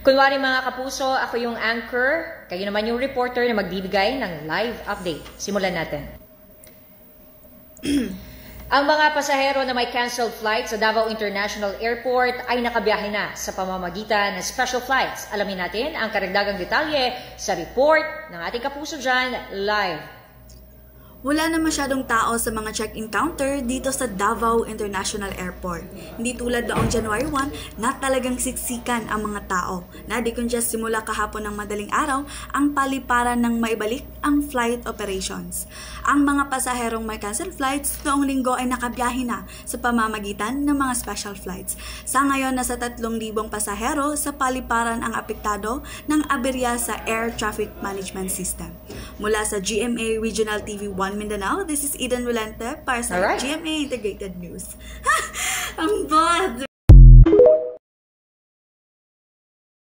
Kunwari mga kapuso, ako yung anchor, kayo naman yung reporter na magbibigay ng live update. Simulan natin. Ang mga pasahero na may canceled flight sa Davao International Airport ay nakabiyahe na sa pamamagitan ng special flights. Alamin natin ang karagdagang detalye sa report ng ating kapuso dyan live. Wala na masyadong tao sa mga check-in counter dito sa Davao International Airport. Hindi tulad noong January 1 na talagang siksikan ang mga tao. Na-decongest simula kahapon ng madaling araw ang paliparan ng maibalik ang flight operations. Ang mga pasaherong may cancelled flights noong linggo ay nakabiyahe na sa pamamagitan ng mga special flights. Sa ngayon, nasa 3,000 pasahero sa paliparan ang apektado ng aberya sa Air Traffic Management System. Mula sa GMA Regional TV 1 Mindanao, this is Eden Rolente para sa GMA Integrated News. Ang bad!